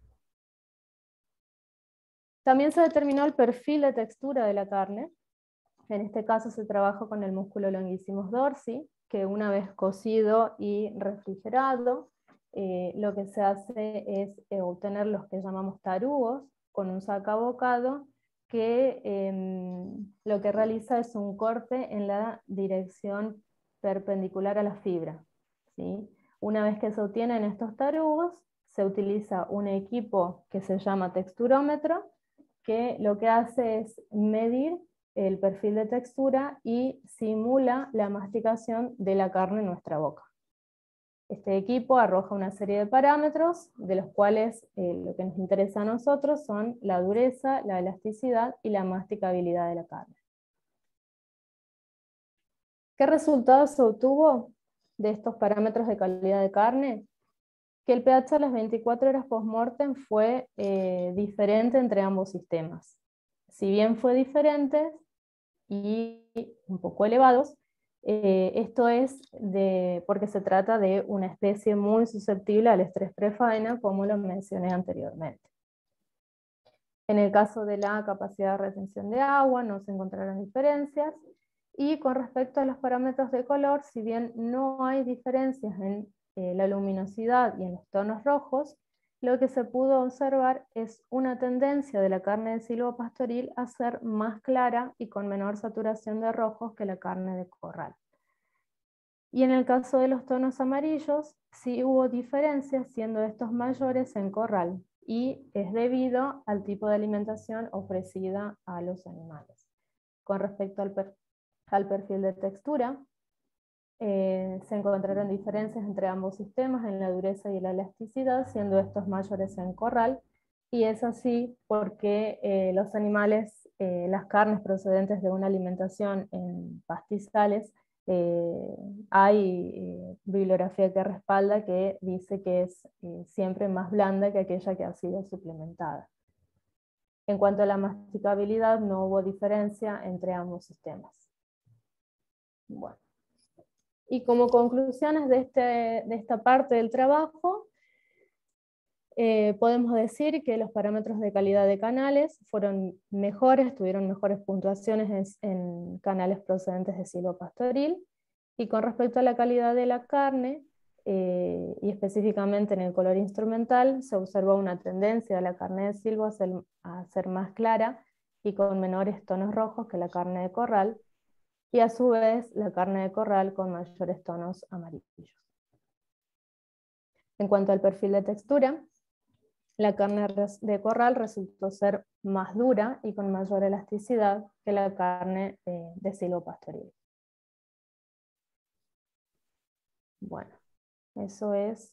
También se determinó el perfil de textura de la carne. En este caso se trabaja con el músculo longissimus dorsi, que una vez cocido y refrigerado, lo que se hace es obtener los que llamamos tarugos con un sacabocado, que lo que realiza es un corte en la dirección perpendicular a la fibra, ¿sí? Una vez que se obtienen estos tarugos, se utiliza un equipo que se llama texturómetro, que lo que hace es medir el perfil de textura y simula la masticación de la carne en nuestra boca. Este equipo arroja una serie de parámetros, de los cuales lo que nos interesa a nosotros son la dureza, la elasticidad y la masticabilidad de la carne. ¿Qué resultados se obtuvo de estos parámetros de calidad de carne? Que el pH a las 24 horas post-mortem fue diferente entre ambos sistemas. Si bien fue diferente y un poco elevados, esto es porque se trata de una especie muy susceptible al estrés prefaena, como lo mencioné anteriormente. En el caso de la capacidad de retención de agua no se encontraron diferencias, y con respecto a los parámetros de color, si bien no hay diferencias en la luminosidad y en los tonos rojos, lo que se pudo observar es una tendencia de la carne de silvopastoril a ser más clara y con menor saturación de rojos que la carne de corral. Y en el caso de los tonos amarillos, sí hubo diferencias, siendo estos mayores en corral, y es debido al tipo de alimentación ofrecida a los animales. Con respecto al perfil de textura, se encontraron diferencias entre ambos sistemas en la dureza y la elasticidad, siendo estos mayores en corral, y es así porque los animales, las carnes procedentes de una alimentación en pastizales, hay bibliografía que respalda que dice que es siempre más blanda que aquella que ha sido suplementada. En cuanto a la masticabilidad, no hubo diferencia entre ambos sistemas. Bueno. Y como conclusiones de esta parte del trabajo, podemos decir que los parámetros de calidad de canales fueron mejores, tuvieron mejores puntuaciones en canales procedentes de silvopastoril, y con respecto a la calidad de la carne, y específicamente en el color instrumental, se observó una tendencia de la carne de silvo a ser más clara y con menores tonos rojos que la carne de corral, y a su vez la carne de corral con mayores tonos amarillos. En cuanto al perfil de textura, la carne de corral resultó ser más dura y con mayor elasticidad que la carne de silvopastoril. Bueno, eso es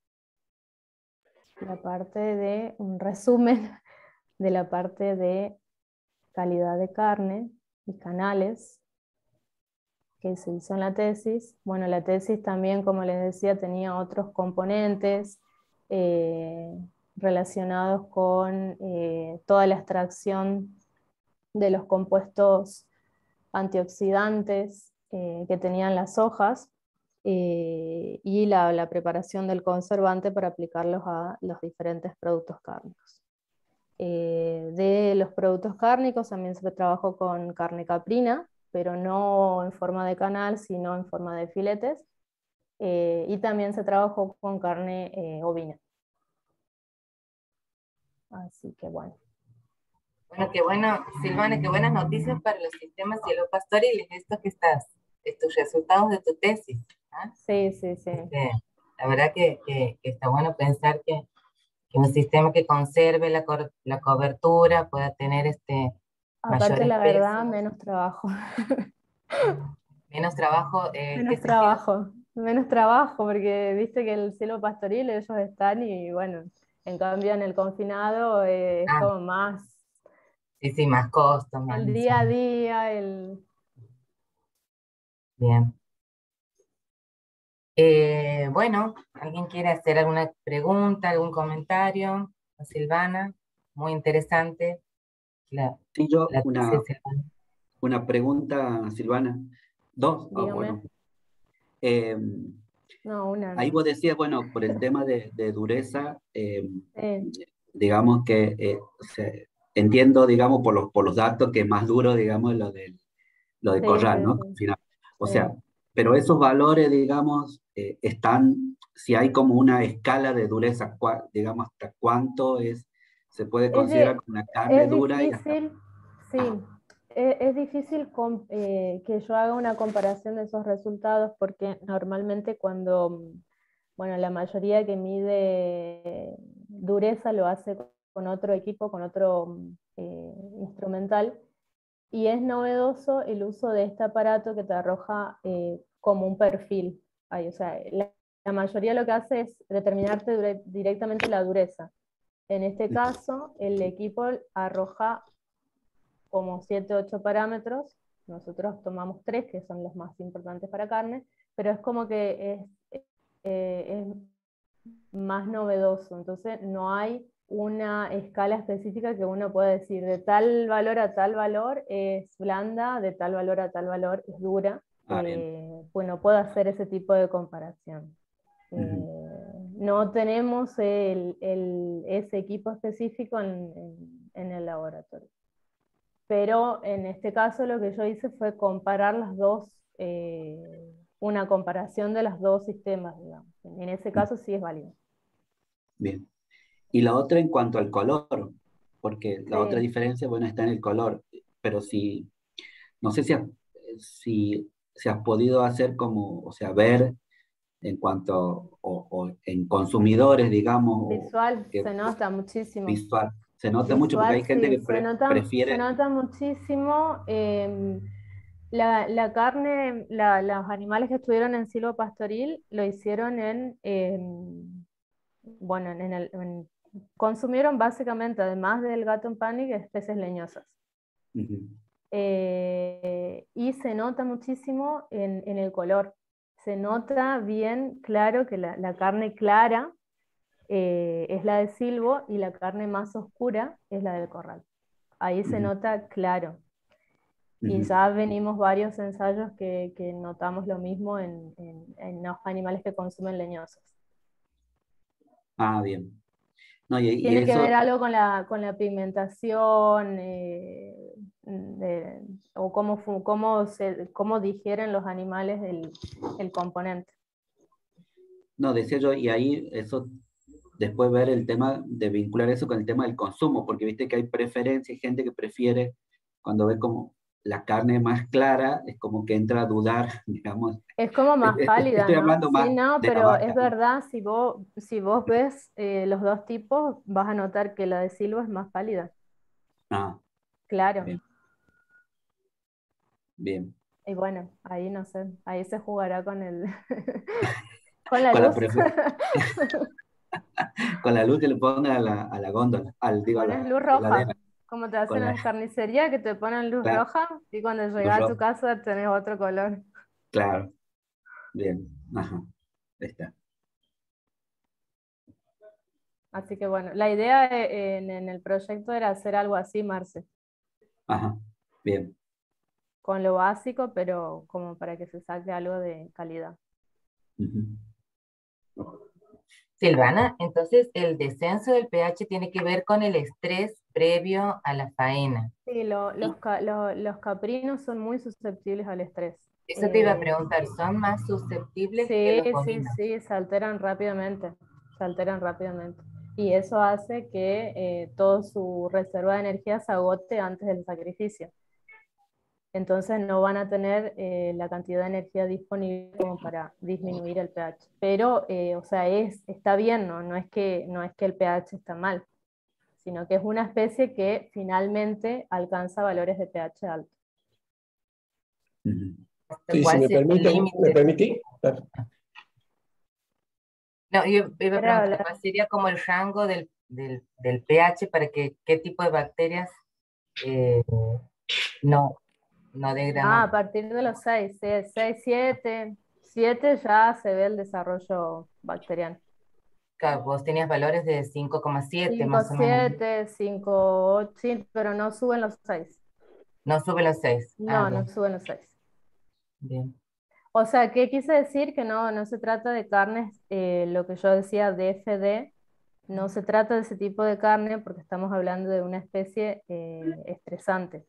la parte de un resumen de la parte de calidad de carne y canales que se hizo en la tesis. Bueno, la tesis también, como les decía, tenía otros componentes relacionados con toda la extracción de los compuestos antioxidantes que tenían las hojas, y la preparación del conservante para aplicarlos a los diferentes productos cárnicos. De los productos cárnicos también se trabajó con carne caprina, pero no en forma de canal, sino en forma de filetes, y también se trabajó con carne ovina. Así que bueno. Bueno, qué bueno, Silvana, qué buenas noticias para los sistemas silvopastoriles, estos resultados de tu tesis. ¿Ah? Sí, sí, sí. La verdad que está bueno pensar que un sistema que conserve la cobertura pueda tener aparte, mayores la verdad, pesos. menos trabajo. Menos trabajo. Menos trabajo, porque viste que el cielo pastoril ellos están y bueno, en cambio en el confinado es Ah, como más sí, sí, más costos, más el día a insumos. día, Bien. Bueno, ¿alguien quiere hacer alguna pregunta, algún comentario? A Silvana, muy interesante la, Sí, yo la tesis de Silvana. una pregunta, Silvana. Dos, dígame, bueno. Eh, no, una Ahí no. vos decías, bueno, por el tema de dureza, Sí, digamos que entiendo, digamos, por los datos que es más duro, digamos, lo de sí, Corral, sí, ¿no? Al sí, final. O sea, sí. pero esos valores, digamos, están, si hay como una escala de dureza, digamos, hasta cuánto se puede Es, considerar de- como una carne es dura y hasta... difícil, sí, Ajá, es difícil que yo haga una comparación de esos resultados porque normalmente cuando, bueno, la mayoría que mide dureza lo hace con otro equipo, con otro instrumental, y es novedoso el uso de este aparato que te arroja como un perfil. Ahí, o sea, la mayoría lo que hace es determinarte directamente la dureza. En este caso, el equipo arroja como 7 o 8 parámetros, nosotros tomamos 3 que son los más importantes para carne, pero es como que es más novedoso, entonces no hay una escala específica que uno pueda decir de tal valor a tal valor es blanda, de tal valor a tal valor es dura. ah, bien. Bueno, puedo hacer ese tipo de comparación. Ujú. No tenemos ese equipo específico en el laboratorio. Pero en este caso lo que yo hice fue comparar las dos, una comparación de los dos sistemas, digamos. En ese caso sí es válido. Bien. Y la otra en cuanto al color, porque la otra Sí, diferencia, bueno, está en el color, pero si, no sé si has podido hacer como, o sea, ver en cuanto, o en consumidores, digamos, o visual que se nota muchísimo. visual, se nota mucho porque Visual hay gente sí, que se prefiere, nota muchísimo. La carne, los animales que estuvieron en silvo pastoril lo hicieron bueno, consumieron básicamente, además del gato en panic, especies leñosas. ujú, Y se nota muchísimo en el color. Se nota bien claro que la carne clara es la de silvo y la carne más oscura es la del corral. Ahí se ujú, nota claro. Y ujú. ya venimos varios ensayos que notamos lo mismo en los animales que consumen leñosos. Ah, bien. No, y Tiene que ver eso, algo con la pigmentación, o cómo digieren los animales el componente. no, decía yo, y ahí eso, después ver el tema de vincular eso con el tema del consumo, porque viste que hay preferencia, hay gente que prefiere, cuando ve como la carne más clara, es como que entra a dudar, digamos. Es como más pálida, Estoy ¿no? hablando Sí, más no, de la pero es vaca, ¿no? verdad, si vos ves los dos tipos, vas a notar que la de silvo es más pálida, Ah, claro. bien, bien. Y bueno, ahí no sé, ahí se jugará con la Con la, luz. prefe- con la luz que le pongan a la góndola, Le digo, a pones la luz heladera, roja, como te hacen con en la, las carnicerías, que te ponen luz claro, roja y cuando luz llegas a tu roja, casa tenés otro color. claro, bien, ajá, ahí está, Así que bueno, la idea en el proyecto era hacer algo así, Marce, ajá, bien. con lo básico, pero como para que se saque algo de calidad. Ujú. Silvana, entonces el descenso del pH tiene que ver con el estrés previo a la faena. Sí, Y los caprinos son muy susceptibles al estrés. eso te iba a preguntar, ¿son más susceptibles que Sí, los sí, bovinos? sí, se alteran rápidamente. Y eso hace que toda su reserva de energía se agote antes del sacrificio. Entonces no van a tener la cantidad de energía disponible como para disminuir el pH. Pero, o sea, está bien, ¿no? No es que el pH está mal, sino que es una especie que finalmente alcanza valores de pH alto. Ujú. Sí, ¿Cuál si me sería el permiten, ¿me límite? permití? Claro. No, yo iba a Era preguntar, hablar- ¿cuál sería como el rango del pH para que qué tipo de bacterias eh, no, no Ah, a degradan? partir de los 6, 6, 7, 7 ya se ve el desarrollo bacteriano. Claro, vos tenías valores de 5,7 5, más o menos. 7, 5, 8, sí, pero no suben los 6. No sube los 6. Ah, No, no bien, suben los 6. bien. O sea, ¿qué quise decir? Que no se trata de carnes, lo que yo decía de FD, no se trata de ese tipo de carne porque estamos hablando de una especie estresante.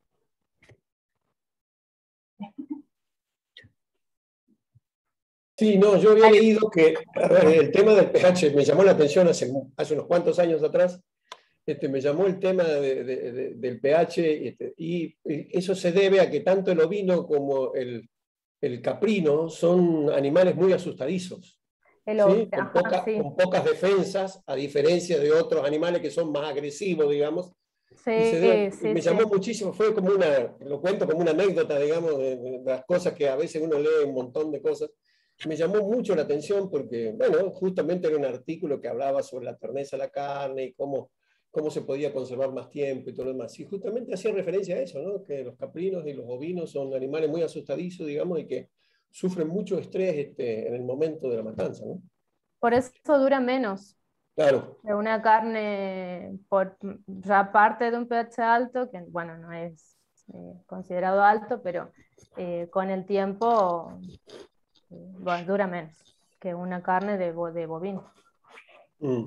Sí, no, yo había leído que, a ver, el tema del pH me llamó la atención hace unos cuantos años atrás. Me llamó el tema del pH, y eso se debe a que tanto el ovino como el caprino son animales muy asustadizos, ¿sí? Ajá, sí, Con pocas defensas, a diferencia de otros animales que son más agresivos, digamos. Y sí, me sí, llamó sí. muchísimo, fue como lo cuento como una anécdota, digamos, de las cosas que a veces uno lee un montón de cosas. Me llamó mucho la atención porque, bueno, justamente era un artículo que hablaba sobre la terneza de la carne y cómo se podía conservar más tiempo y todo lo demás. Y justamente hacía referencia a eso, ¿no? Que los caprinos y los bovinos son animales muy asustadizos, digamos, y que sufren mucho estrés en el momento de la matanza, ¿no? Por eso dura menos Claro. que una carne ya parte de un pH alto, que bueno, no es considerado alto, pero con el tiempo bueno, dura menos que una carne de bovino. Mm.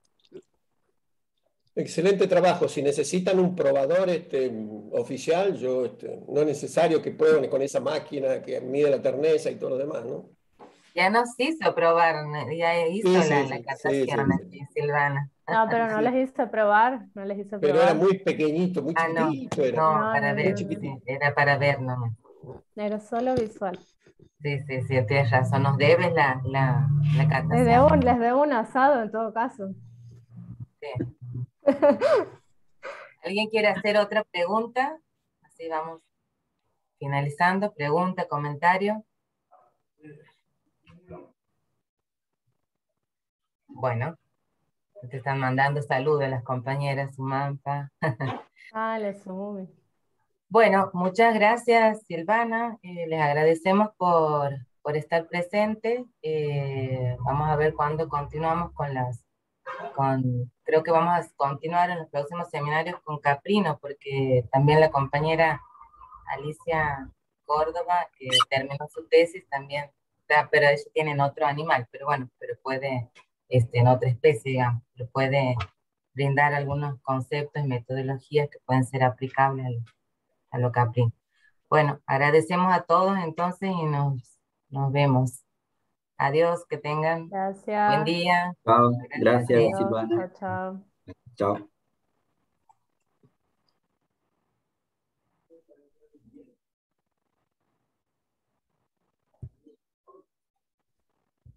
Excelente trabajo. Si necesitan un probador oficial, no es necesario que prueben con esa máquina que mide la terneza y todo lo demás, ¿no? Ya nos hizo probar, ya hizo Sí, sí, la sí, sí, sí, catación sí. aquí, Silvana. No, pero no Sí. les hice probar, no les hice Pero era probar. muy pequeñito, muy Ah, no, chiquitito era. no, No, para no, Muy ver, no, no. sí, chiquitito. era para ver nomás. Era solo visual. Sí, sí, sí, tienes razón, nos debes la catación. Les debo un asado en todo caso. Sí. ¿Alguien quiere hacer otra pregunta? Así vamos finalizando. Pregunta, comentario. Bueno, te están mandando saludos las compañeras, Sumampa. Ah, le sumé. Bueno, muchas gracias, Silvana. Les agradecemos por estar presentes. Vamos a ver cuándo continuamos creo que vamos a continuar en los próximos seminarios con Caprino, porque también la compañera Alicia Córdoba terminó su tesis también, pero ellos tienen otro animal, pero bueno, pero puede, en otra especie, digamos, pero puede brindar algunos conceptos y metodologías que pueden ser aplicables a lo caprino. Bueno, agradecemos a todos entonces y nos vemos. Adiós, que tengan buen Gracias. día. Chao. Gracias, sí. Gracias, Adiós. Silvana. Chao, chao. Chao.